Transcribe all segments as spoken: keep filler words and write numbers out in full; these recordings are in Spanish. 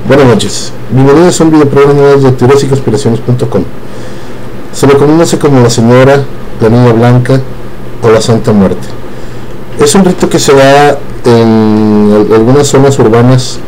Buenas noches, bienvenidos a un video programa de teorías y conspiraciones punto com. Se le conoce como la señora, la niña blanca o la Santa Muerte. Es un rito que se da en algunas zonas urbanas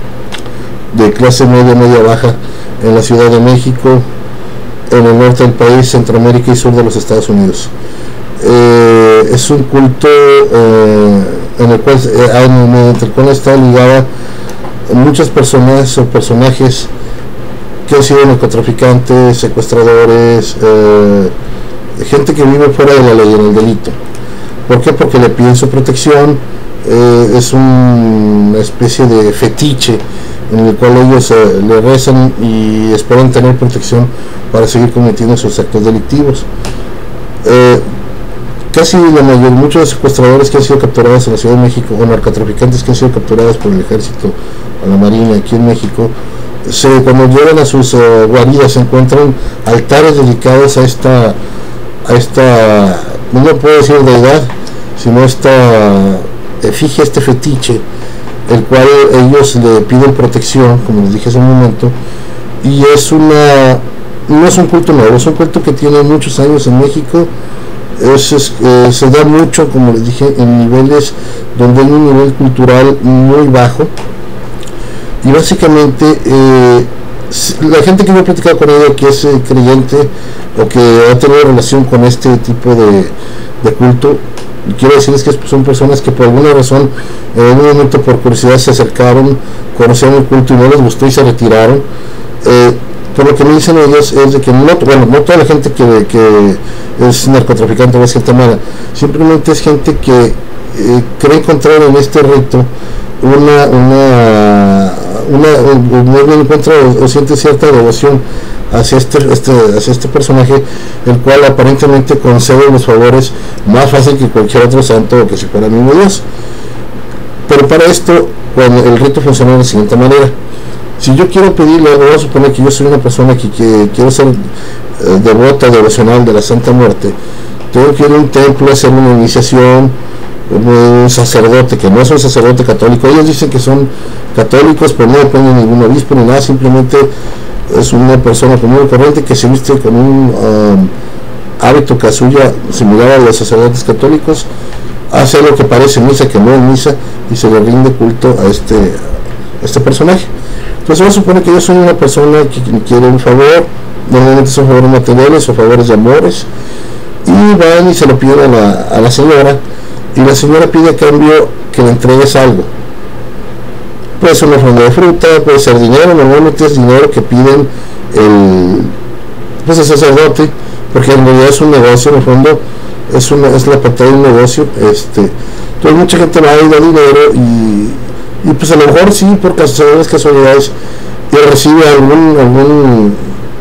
de clase media, media baja, en la Ciudad de México, en el norte del país, Centroamérica y sur de los Estados Unidos. Eh, es un culto eh, en el cual, eh, mediante el cual está ligada muchas personas o personajes que han sido narcotraficantes, secuestradores, eh, gente que vive fuera de la ley, en el delito. ¿Por qué? Porque le piden su protección. Eh, es un, una especie de fetiche en el cual ellos eh, le rezan y esperan tener protección para seguir cometiendo sus actos delictivos. Eh, casi la mayoría, muchos secuestradores que han sido capturados en la Ciudad de México o narcotraficantes que han sido capturados por el ejército o la marina aquí en México, se, cuando llegan a sus uh, guaridas se encuentran altares dedicados a esta, a esta, no puedo decir deidad, sino esta efigie, este fetiche, el cual ellos le piden protección, como les dije hace un momento, y es una, no es un culto nuevo, es un culto que tiene muchos años en México. Es, es, eh, se da mucho, como les dije, en niveles donde hay un nivel cultural muy bajo, y básicamente eh, la gente que yo he platicado con ella, que es eh, creyente o que ha tenido relación con este tipo de, de culto, quiero decirles que son personas que por alguna razón en algún momento por curiosidad se acercaron, conocieron el culto y no les gustó y se retiraron. eh, por lo que me dicen ellos es de que no, bueno, no toda la gente que, que es narcotraficante o es gente mala, simplemente es gente que eh, cree encontrar en este rito una una una, una, una encuentra o, o siente cierta devoción hacia este, este hacia este personaje, el cual aparentemente concede los favores más fácil que cualquier otro santo o que si fuera el mismo Dios. Pero para esto, cuando el rito funciona de la siguiente manera: si yo quiero pedirle algo, vamos a suponer que yo soy una persona que, que quiero ser eh, devota, devocional de la Santa Muerte, tengo que ir a un templo, hacer una iniciación, un sacerdote que no es un sacerdote católico. Ellos dicen que son católicos, pero no dependen de ningún obispo ni nada, simplemente es una persona común y corriente que se viste con un um, hábito casulla similar a los sacerdotes católicos, hace lo que parece misa que no es misa y se le rinde culto a este, a este personaje. Entonces vamos a suponer que yo soy una persona que quiere un favor, normalmente son favores materiales o favores de amores, y van y se lo piden a la, a la señora, y la señora pide a cambio que le entregues algo. Puede ser una ofrenda de fruta, puede ser dinero, normalmente es dinero que piden el, pues el sacerdote, porque en realidad es un negocio, en el fondo es, una, es la pantalla de un negocio. Este, entonces mucha gente va a ir a dinero y, y pues a lo mejor sí, por casualidades, casualidades, y recibe algún, algún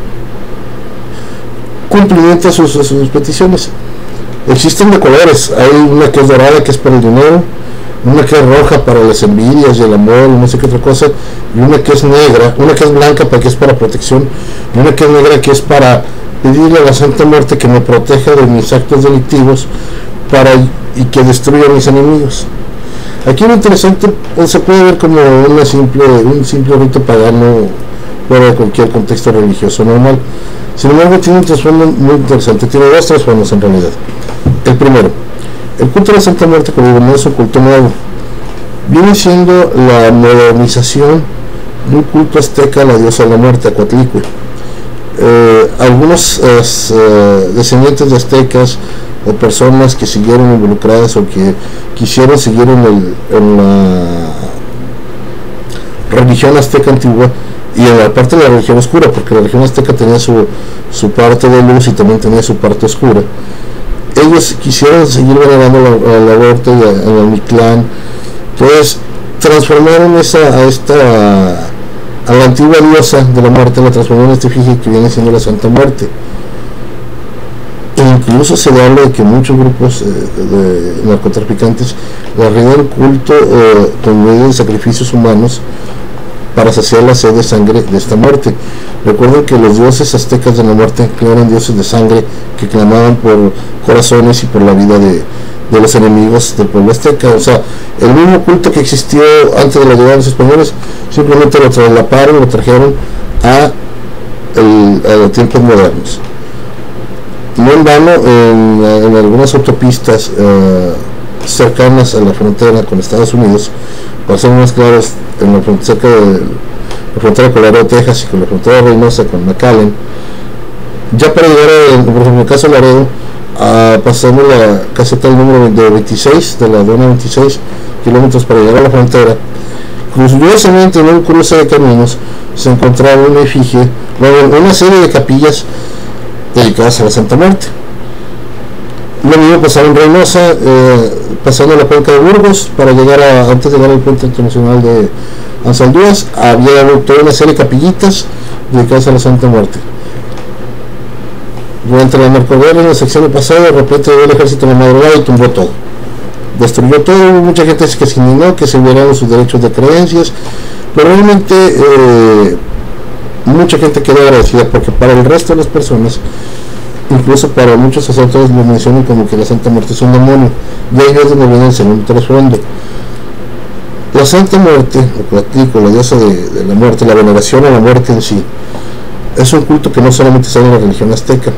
cumplimiento a sus, a sus peticiones. Existen de colores, hay una que es dorada, que es para el dinero, una que es roja para las envidias y el amor y no sé qué otra cosa, y una que es negra, una que es blanca para que es para protección, y una que es negra que es para pedirle a la Santa Muerte que me proteja de mis actos delictivos para y que destruya a mis enemigos. Aquí lo interesante, pues, se puede ver como una simple, un simple rito pagano fuera de cualquier contexto religioso normal. Sin embargo, tiene un trasfondo muy interesante, tiene dos trasfondos en realidad. El primero, el culto de la Santa Muerte, como digo, no es un culto nuevo, viene siendo la modernización de un culto azteca a la diosa de la muerte, Coatlicue. Eh, algunos eh, descendientes de aztecas o personas que siguieron involucradas o que quisieron seguir en, el, en la religión azteca antigua y en la parte de la religión oscura, porque la religión azteca tenía su, su parte de luz y también tenía su parte oscura. Ellos quisieron seguir venerando al aborto y al Mictlán, entonces transformaron esa, a esta a la antigua diosa de la muerte, la transformaron en este efigie que viene siendo la Santa Muerte. E incluso se habla de que muchos grupos eh, de narcotraficantes le rinden culto eh, con medio de sacrificios humanos para saciar la sed de sangre de esta muerte. Recuerden que los dioses aztecas de la muerte eran dioses de sangre que clamaban por corazones y por la vida de, de los enemigos del pueblo azteca. O sea, el mismo culto que existió antes de la llegada de los españoles, simplemente lo traslaparon, lo trajeron a, el, a los tiempos modernos. No en vano, en, en algunas autopistas eh, cercanas a la frontera con Estados Unidos, para ser más claros, en la frontera, cerca de la frontera con Laredo, Texas, y con la frontera de Reynosa con McAllen, ya para llegar a, por ejemplo, en el caso de Laredo, a, pasando la caseta del número de veintiséis, de la aduana veintiséis kilómetros para llegar a la frontera, curiosamente en un cruce de caminos se encontraba una efigie, bueno, una serie de capillas dedicadas a la Santa Muerte. Lo mismo pasaba en Reynosa, eh, pasando la cuenca de Burgos para llegar a, antes de llegar al puente internacional de Ansaldúas, había toda una serie de capillitas dedicadas a la Santa Muerte. Durante la narcoguerra en la sección pasada, de repente llegó el ejército de la madrugada y tumbó todo, destruyó todo. Mucha gente que se indignó, que se violaron sus derechos de creencias, pero realmente eh, mucha gente quedó agradecida, porque para el resto de las personas, incluso para muchos sacerdotes, lo mencionan como que la Santa Muerte es un demonio, y ahí es donde viene el segundo trasfondo. La Santa Muerte, o Coatlicue, la diosa de, de la muerte, la veneración a la muerte en sí, es un culto que no solamente está en la religión azteca.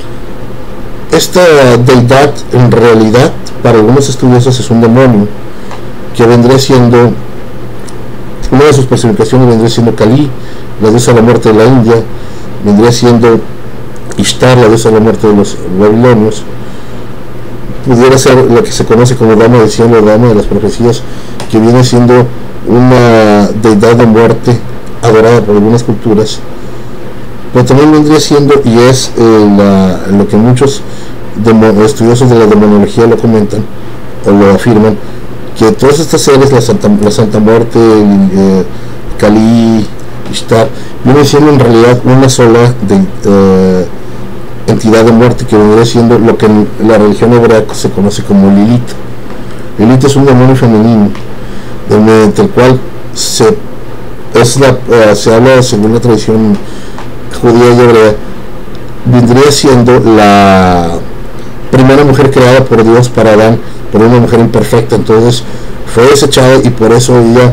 Esta deidad, en realidad, para algunos estudiosos es un demonio, que vendría siendo, una de sus personificaciones vendría siendo Kali, la diosa de la muerte de la India, vendría siendo Ishtar, la diosa de la muerte de los babilonios, pudiera ser la que se conoce como dama del cielo, dama de las profecías, que viene siendo una deidad de muerte adorada por algunas culturas, pero también vendría siendo, y es eh, la, lo que muchos estudiosos de la demonología lo comentan o lo afirman, que todas estas seres, la Santa, la Santa Muerte, eh, Kali, Ishtar, viene siendo en realidad una sola de, eh, entidad de muerte, que vendría siendo lo que en la religión hebrea se conoce como Lilith. Lilith es un demonio femenino, mediante el cual se, es la, uh, se habla, según la tradición judía y hebrea, vendría siendo la primera mujer creada por Dios para Adán, por una mujer imperfecta. Entonces fue desechada y por eso ella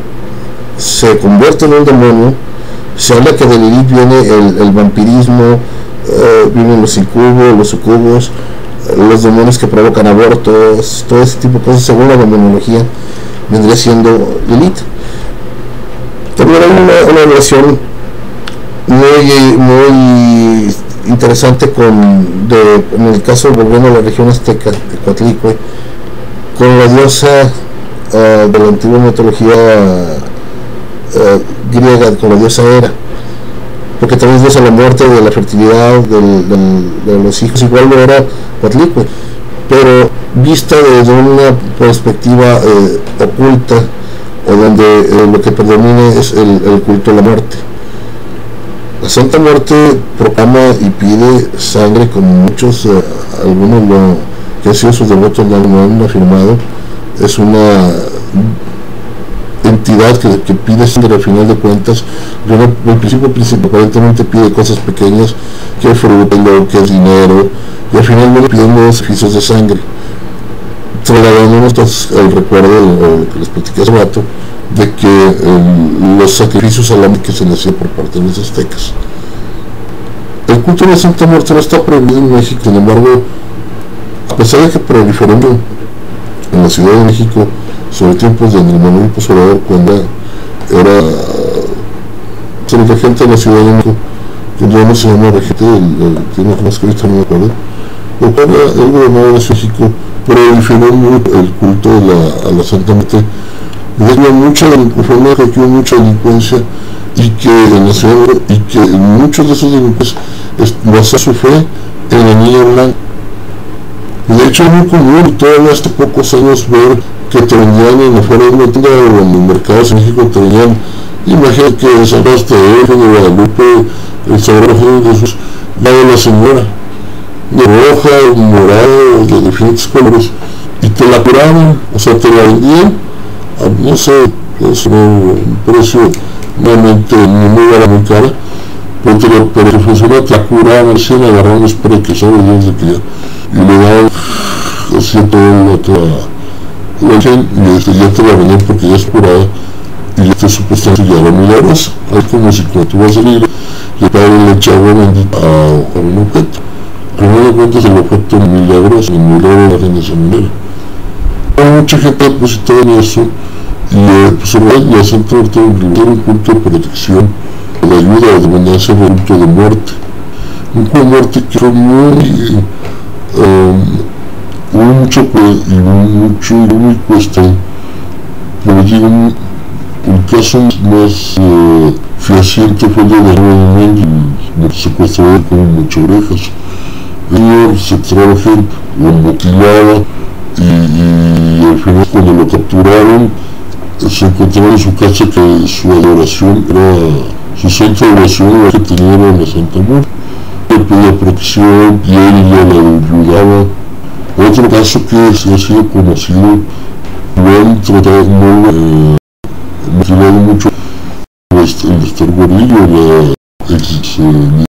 se convierte en un demonio. Se habla que de Lilith viene el, el vampirismo, eh, vienen los incubos, los sucubos, eh, los demonios que provocan abortos, todo ese tipo de cosas. Según la demonología vendría siendo Lilith. También hay una, una relación muy, muy interesante con, de, en el caso, volviendo a la región azteca de Coatlicue, con la diosa uh, de la antigua mitología uh, griega, con la diosa Hera, porque también es diosa de la muerte, de la fertilidad, del, del, de los hijos. Igual lo era Coatlicue, pero vista desde una perspectiva eh, oculta, o donde eh, lo que predomina es el, el culto a la muerte. La Santa Muerte proclama y pide sangre, como muchos, eh, algunos lo, que han sido sus devotos lo han afirmado. Es una entidad que, que pide sangre. Al final de cuentas, el principio principal aparentemente pide cosas pequeñas, que es fruto, que es dinero, y al final viene pidiendo sacrificios de sangre, trasladándonos entonces el recuerdo de lo que les platiqué hace rato, de que eh, los sacrificios al hombre que se le hacía por parte de los aztecas. El culto de la Santa Muerte no está prohibido en México. Sin embargo, a pesar de que proliferó en la Ciudad de México sobre tiempos de Andrés Manuel López Obrador, cuando era uh, el regente de la Ciudad de México, que ya no se llama regente, tiene más que ahorita no me acuerdo, pero cuando el gobernador de México proliferó el culto de la, a la Santa Muerte, había mucha, que hubo mucha delincuencia, y que en la ciudad, y que muchos de esos delincuentes basaban su fe en la niña blanca. De hecho es muy común todavía hasta pocos años ver que te vendían en la fuera de una tienda o en los mercados en México, te vendían imágenes que San Rafael, de Guadalupe, el Sagrado de Jesús, la de la Señora, de roja, morado, de diferentes colores, y te la curaban, o sea, te la vendían, no sé, es un precio realmente muy cara, muy cara, pero te lo, pero funciona, te la curaban, se la agarraban los spray que sabe Dios de que ya, y le daban hacía toda la otra la gente, y este, ya te la vendían porque ya es curada y este supuestamente ya era milagrosa. Es como si cuando tú vas a salir le padre le echaba bendita a, a un objeto. Pero no de cuentas el objeto milagroso, el milagro la gente de esa manera. Hay mucha gente depositada en eso y eh, pues en realidad la Santa Muerte era un punto de protección, de ayuda, de abundancia, un punto de muerte. Un punto de muerte que fue muy um, hubo mucho y mucho y muy cuesta, pero digo, el caso más uh, fehaciente fue el de Daniel Mendy, el secuestrador con muchas orejas. El señor secuestraba gente, lo mutilaba y, y al final cuando lo capturaron se encontraba en su casa que su adoración era, su santa adoración era que tenía era la Santa Muerte. Le pedía protección y él ya la ayudaba. Otro caso que se ha sido conocido, lo han tratado, no lo han mutilado mucho, el Mister Gordillo, la ex eh,